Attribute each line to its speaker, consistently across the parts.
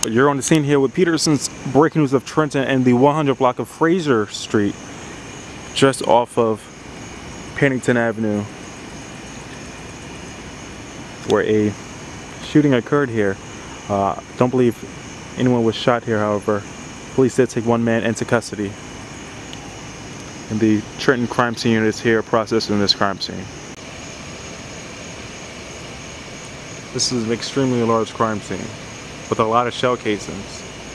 Speaker 1: You're on the scene here with Peterson's breaking news of Trenton and the 100 block of Frazier Street, just off of Pennington Avenue, where a shooting occurred here. Don't believe anyone was shot here, however. Police did take one man into custody. And the Trenton crime scene unit is here processing this crime scene. This is an extremely large crime scene with a lot of shell casings.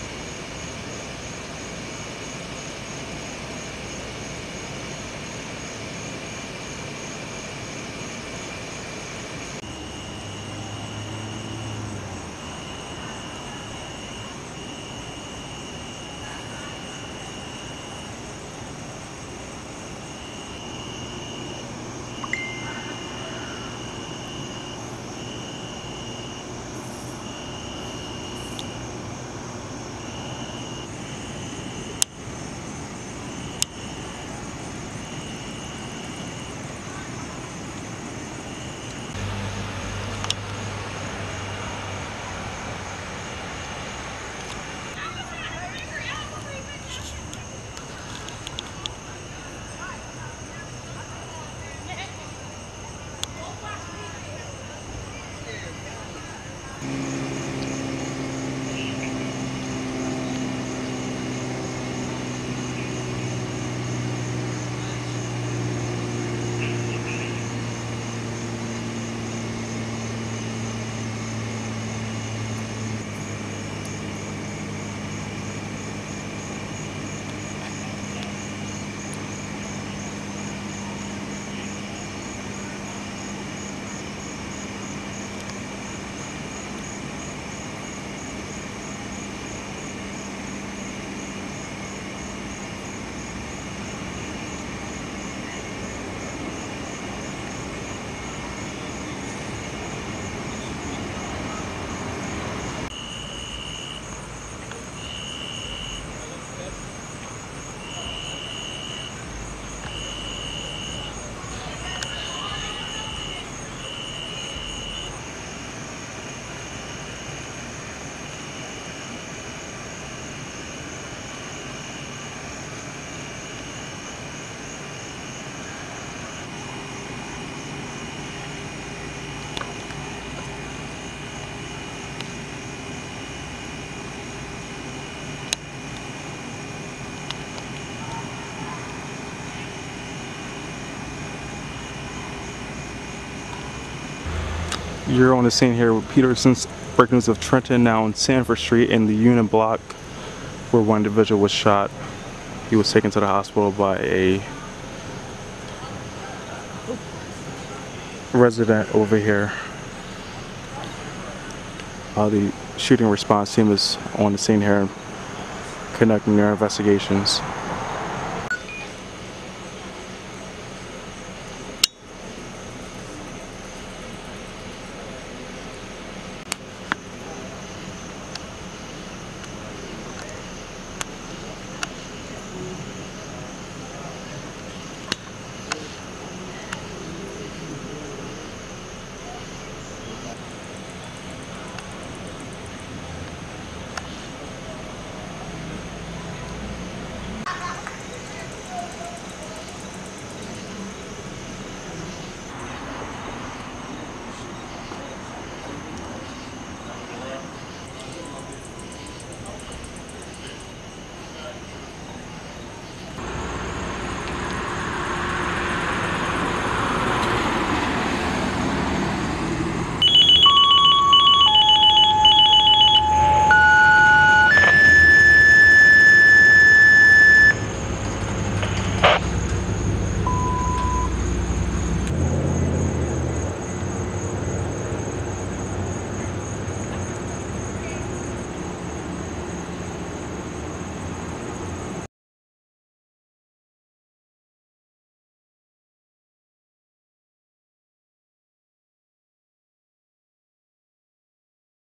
Speaker 1: You're on the scene here with Peterson's breaking news of Trenton, now on Sanford Street in the unit block where one individual was shot. He was taken to the hospital by a resident over here. The shooting response team is on the scene here conducting their investigations.